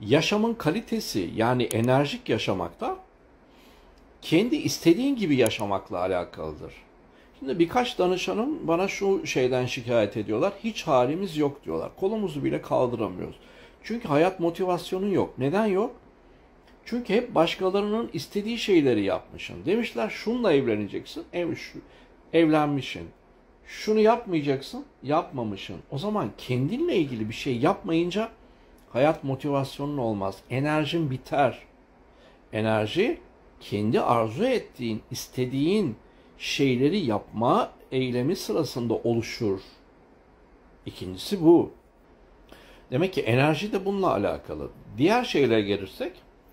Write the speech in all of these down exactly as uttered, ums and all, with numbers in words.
yaşamın kalitesi, yani enerjik yaşamakta kendi istediğin gibi yaşamakla alakalıdır. Şimdi birkaç danışanım bana şu şeyden şikayet ediyorlar. Hiç halimiz yok diyorlar. Kolumuzu bile kaldıramıyoruz. Çünkü hayat motivasyonun yok. Neden yok? Çünkü hep başkalarının istediği şeyleri yapmışsın. Demişler şununla evleneceksin, ev, şu, evlenmişsin. Şunu yapmayacaksın, yapmamışsın. O zaman kendinle ilgili bir şey yapmayınca hayat motivasyonun olmaz. Enerjin biter. Enerji kendi arzu ettiğin, istediğin şeyleri yapma eylemi sırasında oluşur. İkincisi bu. Demek ki enerji de bununla alakalı. Diğer şeylere gelirsek,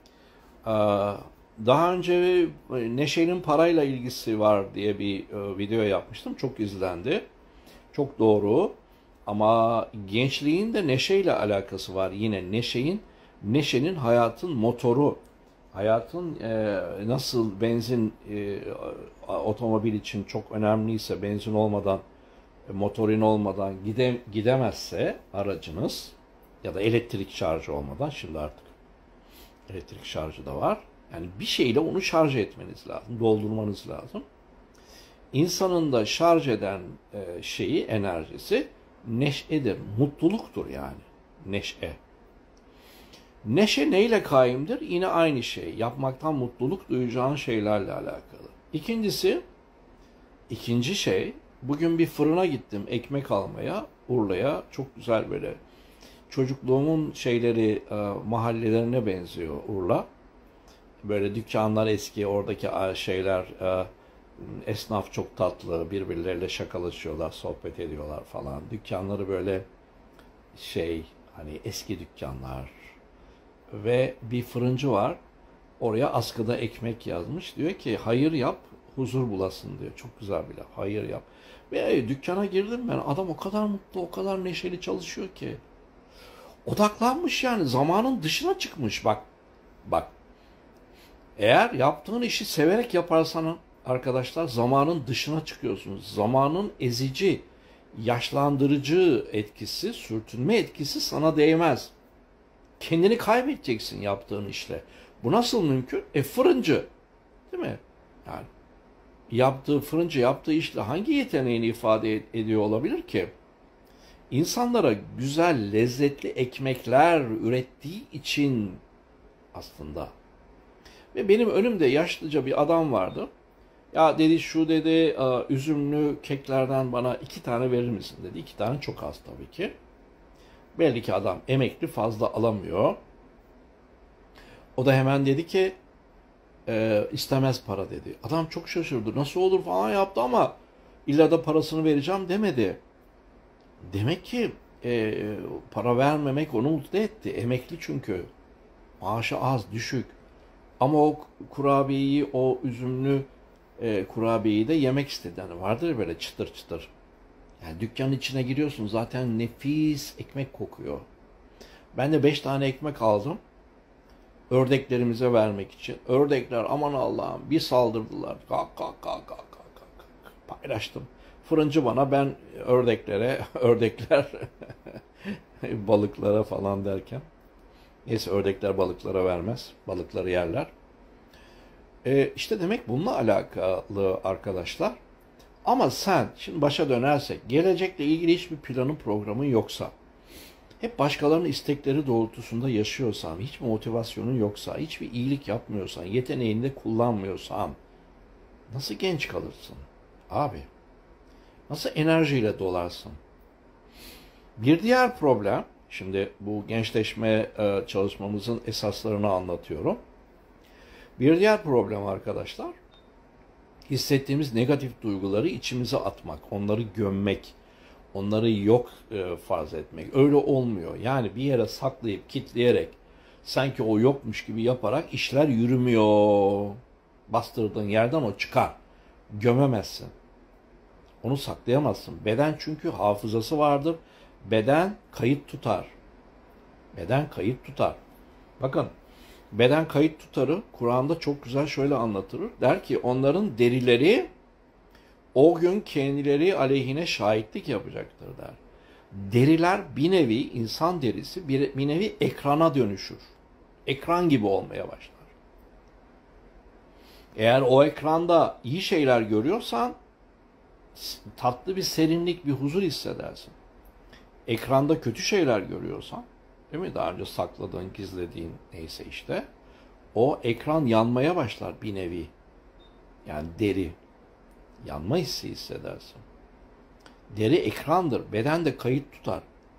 daha önce Neşe'nin parayla ilgisi var diye bir video yapmıştım. Çok izlendi. Çok doğru. Ama gençliğin de neşeyle alakası var. Yine neşenin, neşenin hayatın motoru. Hayatın e, nasıl benzin e, otomobil için çok önemliyse, benzin olmadan, e, motorin olmadan gide, gidemezse aracınız ya da elektrik şarjı olmadan, şimdi artık elektrik şarjı da var. Yani bir şeyle onu şarj etmeniz lazım, doldurmanız lazım. İnsanın da şarj eden e, şeyi, enerjisi neşedir, mutluluktur yani. Neşe. Neşe neyle kaimdir? Yine aynı şey. Yapmaktan mutluluk duyacağın şeylerle alakalı. İkincisi, ikinci şey, bugün bir fırına gittim ekmek almaya, Urla'ya. Çok güzel böyle. Çocukluğumun şeyleri, mahallelerine benziyor Urla. Böyle dükkanlar eski, oradaki şeyler, esnaf çok tatlı, birbirleriyle şakalaşıyorlar, sohbet ediyorlar falan. Dükkanları böyle şey, hani eski dükkanlar. Ve bir fırıncı var. Oraya askıda ekmek yazmış. Diyor ki hayır yap, huzur bulasın diyor. Çok güzel bir laf. Hayır yap. Ve dükkana girdim ben. Adam o kadar mutlu, o kadar neşeli çalışıyor ki. Odaklanmış yani. Zamanın dışına çıkmış. Bak. Bak. Eğer yaptığın işi severek yaparsan arkadaşlar zamanın dışına çıkıyorsunuz. Zamanın ezici, yaşlandırıcı etkisi, sürtünme etkisi sana değmez. Kendini kaybedeceksin yaptığın işle. Bu nasıl mümkün? E fırıncı. Değil mi? Yani yaptığı fırıncı yaptığı işle hangi yeteneğini ifade ediyor olabilir ki? İnsanlara güzel, lezzetli ekmekler ürettiği için aslında. Ve benim önümde yaşlıca bir adam vardı. Ya dedi şu dedi üzümlü keklerden bana iki tane verir misin dedi. İki tane çok az tabii ki. Belli ki adam emekli, fazla alamıyor. O da hemen dedi ki e, istemez para dedi. Adam çok şaşırdı. Nasıl olur falan yaptı ama illa da parasını vereceğim demedi. Demek ki e, para vermemek onu mutlu etti. Emekli çünkü. Maaşı az, düşük. Ama o kurabiyeyi, o üzümlü e, kurabiyeyi de yemek istedi. Yani vardır böyle çıtır çıtır. Yani dükkanın içine giriyorsun zaten nefis ekmek kokuyor. Ben de beş tane ekmek aldım. Ördeklerimize vermek için. Ördekler aman Allah'ım bir saldırdılar. Kalk kalk kalk kalk kalk kalk. Paylaştım. Fırıncı bana, ben ördeklere, ördekler balıklara falan derken. Neyse ördekler balıklara vermez. Balıkları yerler. Ee, işte demek bununla alakalı arkadaşlar. Ama sen, şimdi başa dönersek, gelecekle ilgili hiçbir planın, programın yoksa, hep başkalarının istekleri doğrultusunda yaşıyorsan, hiçbir motivasyonun yoksa, hiçbir iyilik yapmıyorsan, yeteneğini de kullanmıyorsan, nasıl genç kalırsın? Abi, nasıl enerjiyle dolarsın? Bir diğer problem, şimdi bu gençleşme çalışmamızın esaslarını anlatıyorum. Bir diğer problem arkadaşlar, hissettiğimiz negatif duyguları içimize atmak, onları gömmek, onları yok e, farz etmek. Öyle olmuyor. Yani bir yere saklayıp kitleyerek, sanki o yokmuş gibi yaparak işler yürümüyor. Bastırdığın yerden o çıkar. Gömemezsin. Onu saklayamazsın. Beden çünkü hafızası vardır. Beden kayıt tutar. Beden kayıt tutar. Bakın, beden kayıt tutarı Kur'an'da çok güzel şöyle anlatılır. Der ki onların derileri o gün kendileri aleyhine şahitlik yapacaktır der. Deriler bir nevi, insan derisi bir, bir nevi ekrana dönüşür. ekran gibi olmaya başlar. Eğer o ekranda iyi şeyler görüyorsan tatlı bir serinlik, bir huzur hissedersin. Ekranda kötü şeyler görüyorsan, değil mi? Daha önce sakladığın, gizlediğin neyse işte, o ekran yanmaya başlar bir nevi. Yani deri. Yanma hissi hissedersin. Deri ekrandır. Beden de kayıt tutar.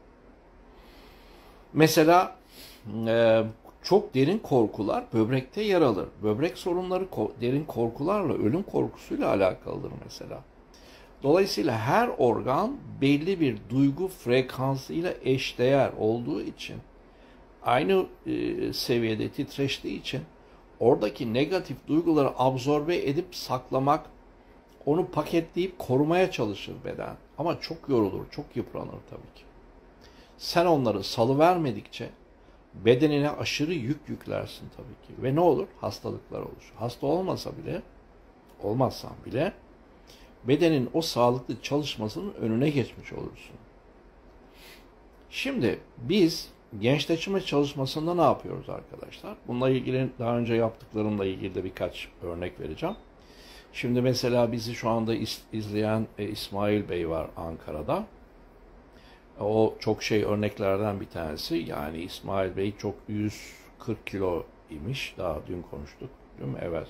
Mesela e, çok derin korkular böbrekte yer alır. Böbrek sorunları derin korkularla, ölüm korkusuyla alakalıdır mesela. Dolayısıyla her organ belli bir duygu frekansıyla eşdeğer olduğu için, aynı e, seviyede titreştiği için oradaki negatif duyguları absorbe edip saklamak, onu paketleyip korumaya çalışır beden. Ama çok yorulur, çok yıpranır tabii ki. Sen onları salıvermedikçe bedenine aşırı yük yüklersin tabii ki. Ve ne olur? Hastalıklar olur. Hasta olmasa bile, olmazsan bile bedenin o sağlıklı çalışmasının önüne geçmiş olursun. Şimdi biz gençleşme çalışmasında ne yapıyoruz arkadaşlar? Bununla ilgili daha önce yaptıklarımla ilgili de birkaç örnek vereceğim. Şimdi mesela bizi şu anda izleyen İsmail Bey var Ankara'da. O çok şey örneklerden bir tanesi. Yani İsmail Bey çok yüz kırk kilo imiş. Daha dün konuştuk. Değil mi? Evet.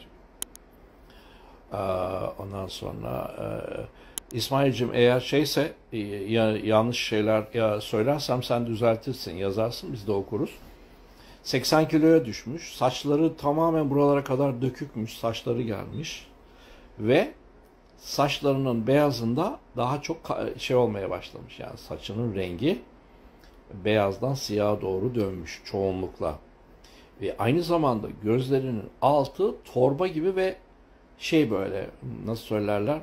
Ondan sonra İsmail'cim eğer şeyse ya, yanlış şeyler ya söylersem sen düzeltirsin, yazarsın, biz de okuruz. seksen kiloya düşmüş. Saçları tamamen buralara kadar dökükmüş. Saçları gelmiş. Ve saçlarının beyazında daha çok şey olmaya başlamış. Yani saçının rengi beyazdan siyaha doğru dönmüş çoğunlukla. Ve aynı zamanda gözlerinin altı torba gibi ve şey böyle nasıl söylerler?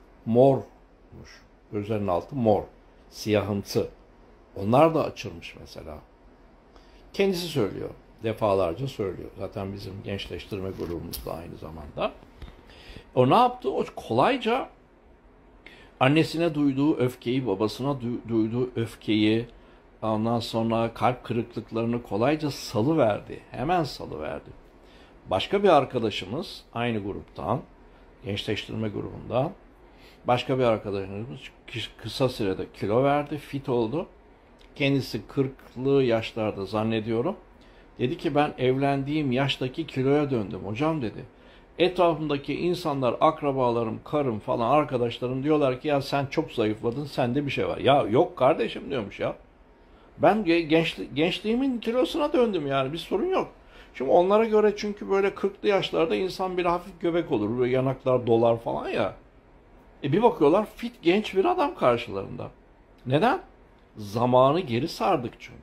Mormuş. Gözlerinin altı mor. Siyahımsı. Onlar da açılmış mesela. Kendisi söylüyor. Defalarca söylüyor. Zaten bizim gençleştirme grubumuzda aynı zamanda. O ne yaptı? O kolayca annesine duyduğu öfkeyi, babasına du- duyduğu öfkeyi, ondan sonra kalp kırıklıklarını kolayca salıverdi. Hemen salıverdi. Başka bir arkadaşımız aynı gruptan, gençleştirme grubundan, başka bir arkadaşımız kısa sürede kilo verdi, fit oldu. Kendisi kırklı yaşlarda zannediyorum. Dedi ki ben evlendiğim yaştaki kiloya döndüm hocam dedi. Etrafımdaki insanlar, akrabalarım, karım falan, arkadaşlarım diyorlar ki ya sen çok zayıfladın, sende bir şey var. Ya yok kardeşim diyormuş ya. Ben gençli, gençliğimin kilosuna döndüm yani, bir sorun yok. Şimdi onlara göre çünkü böyle kırklı yaşlarda insan bir hafif göbek olur, böyle yanaklar dolar falan ya. E bir bakıyorlar fit genç bir adam karşılarında. Neden? Zamanı geri sardık çünkü.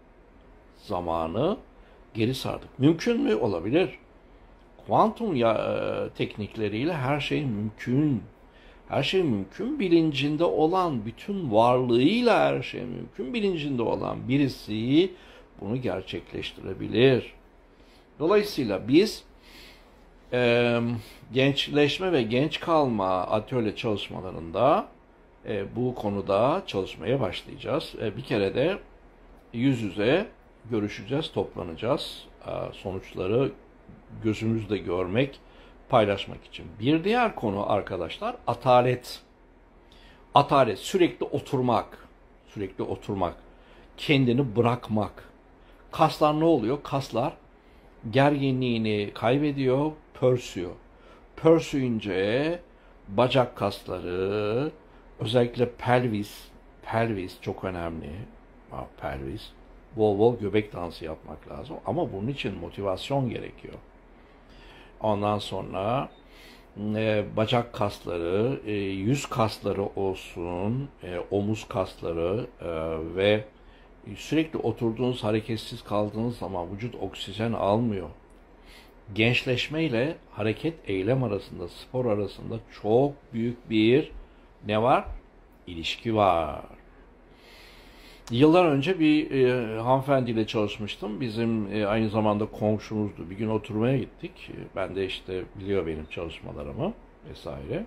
Zamanı geri sardık. Mümkün mü? Olabilir. Kuantum ya, e, teknikleriyle her şey mümkün. Her şey mümkün bilincinde olan, bütün varlığıyla her şey mümkün bilincinde olan birisi bunu gerçekleştirebilir. Dolayısıyla biz e, gençleşme ve genç kalma atölye çalışmalarında e, bu konuda çalışmaya başlayacağız. E, bir kere de yüz yüze görüşeceğiz, toplanacağız. E, sonuçları gözümüzle görmek, paylaşmak için. Bir diğer konu arkadaşlar atalet. Atalet sürekli oturmak, sürekli oturmak, kendini bırakmak. Kaslar ne oluyor? Kaslar gerginliğini kaybediyor, pörsüyor. Pörsüyünce bacak kasları, özellikle pelvis, pelvis çok önemli. Ha, pelvis. Bol bol göbek dansı yapmak lazım. Ama bunun için motivasyon gerekiyor. Ondan sonra e, bacak kasları, e, yüz kasları olsun, e, omuz kasları e, ve sürekli oturduğunuz, hareketsiz kaldığınız zaman vücut oksijen almıyor. Gençleşme ile hareket, eylem arasında, spor arasında çok büyük bir ne var? İlişki var. Yıllar önce bir e, hanımefendiyle çalışmıştım. Bizim e, aynı zamanda komşumuzdu. Bir gün oturmaya gittik. Ben de işte biliyor benim çalışmalarımı vesaire.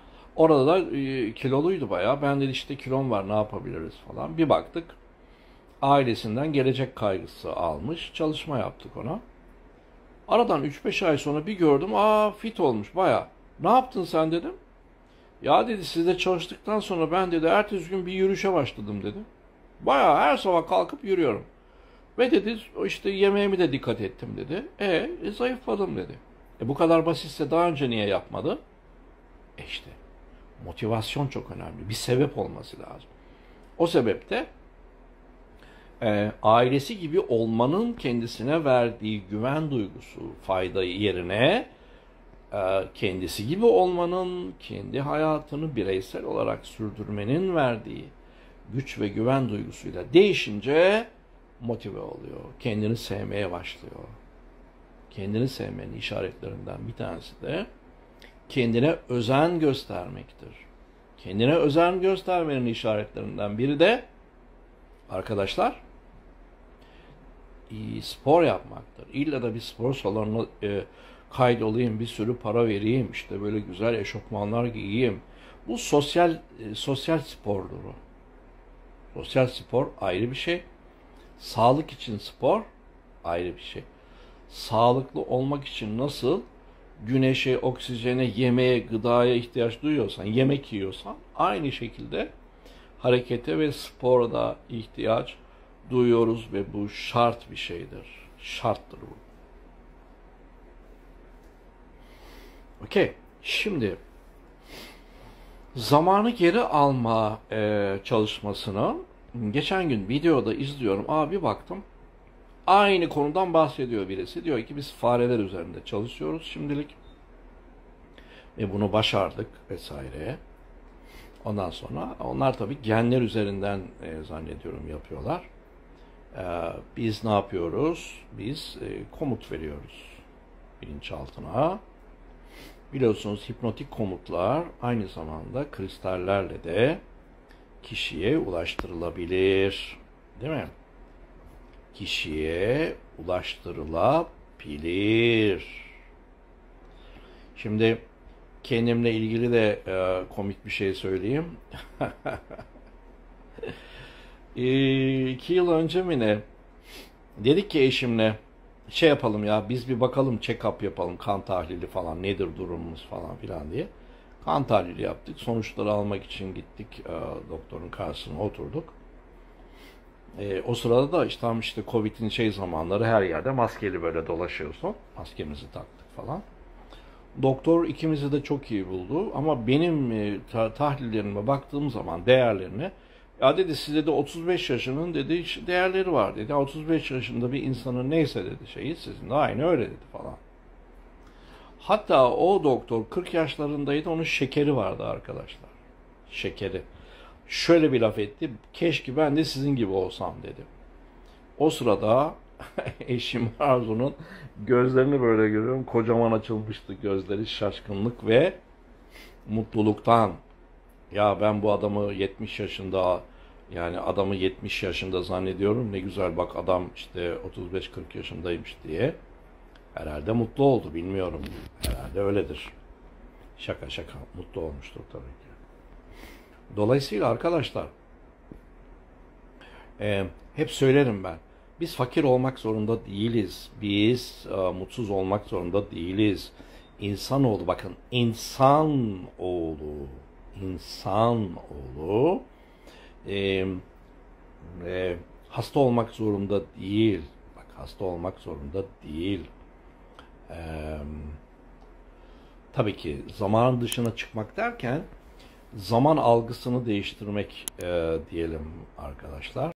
Orada da e, kiloluydu bayağı. Ben de işte kilom var, ne yapabiliriz falan. Bir baktık Ailesinden gelecek kaygısı almış. Çalışma yaptık ona. Aradan üç beş ay sonra bir gördüm. Aa, fit olmuş baya. Ne yaptın sen dedim. Ya dedi, sizde çalıştıktan sonra ben dedi ertesi gün bir yürüyüşe başladım dedi. Baya her sabah kalkıp yürüyorum. Ve dedi işte yemeğimi de dikkat ettim dedi. E, e zayıfladım dedi. E bu kadar basitse daha önce niye yapmadı? E işte motivasyon çok önemli. Bir sebep olması lazım. O sebepte e, ailesi gibi olmanın kendisine verdiği güven duygusu, faydayı yerine e, kendisi gibi olmanın, kendi hayatını bireysel olarak sürdürmenin verdiği güç ve güven duygusuyla değişince motive oluyor. Kendini sevmeye başlıyor. Kendini sevmenin işaretlerinden bir tanesi de kendine özen göstermektir. Kendine özen göstermenin işaretlerinden biri de arkadaşlar spor yapmaktır. İlla da bir spor salonuna e, kaydolayım, bir sürü para vereyim, işte böyle güzel eşofmanlar giyeyim. Bu sosyal e, sosyal spordur o. Sosyal spor ayrı bir şey. Sağlık için spor ayrı bir şey. Sağlıklı olmak için nasıl güneşe, oksijene, yemeğe, gıdaya ihtiyaç duyuyorsan, yemek yiyorsan aynı şekilde harekete ve spora da ihtiyaç duyuyoruz ve bu şart bir şeydir. Şarttır bu. Okey. Şimdi zamanı geri alma e, çalışmasını geçen gün videoda izliyorum. Abi baktım. Aynı konudan bahsediyor birisi. Diyor ki biz fareler üzerinde çalışıyoruz şimdilik. Ve bunu başardık vesaire. Ondan sonra onlar tabii genler üzerinden e, zannediyorum yapıyorlar. E, biz ne yapıyoruz? Biz e, komut veriyoruz bilinçaltına. Biliyorsunuz hipnotik komutlar aynı zamanda kristallerle de kişiye ulaştırılabilir. Değil mi? Kişiye ulaştırılabilir. Şimdi kendimle ilgili de e, komik bir şey söyleyeyim. e, iki yıl önce mi ne? Dedik ki eşimle şey yapalım ya, biz bir bakalım, check-up yapalım, kan tahlili falan, nedir durumumuz falan filan diye. Kan tahlili yaptık. Sonuçları almak için gittik. E, doktorun karşısına oturduk. E, o sırada da işte tam işte Covid'in şey zamanları, her yerde maskeli böyle dolaşıyorsun. Maskemizi taktık falan. Doktor ikimizi de çok iyi buldu ama benim e, ta- tahlillerime baktığım zaman değerlerine, ya dedi size de otuz beş yaşının dedi değerleri var dedi. otuz beş yaşında bir insanın neyse dedi şeyi, sizin de aynı öyle dedi falan. Hatta o doktor kırk yaşlarındaydı, onun şekeri vardı arkadaşlar. Şekeri. Şöyle bir laf etti. Keşke ben de sizin gibi olsam dedi. O sırada eşim Arzu'nun gözlerini böyle görüyorum. Kocaman açılmıştı gözleri, şaşkınlık ve mutluluktan. Ya ben bu adamı yetmiş yaşında, yani adamı yetmiş yaşında zannediyorum. Ne güzel bak adam işte otuz beş kırk yaşındaymış diye. Herhalde mutlu oldu, bilmiyorum. Herhalde öyledir. Şaka şaka mutlu olmuştur tabii ki. Dolayısıyla arkadaşlar e, hep söylerim ben. Biz fakir olmak zorunda değiliz. Biz e, mutsuz olmak zorunda değiliz. İnsanoğlu, bakın, insanoğlu, insanoğlu e, e, hasta olmak zorunda değil. Bak, hasta olmak zorunda değil. E, tabii ki zamanın dışına çıkmak derken zaman algısını değiştirmek e, diyelim arkadaşlar.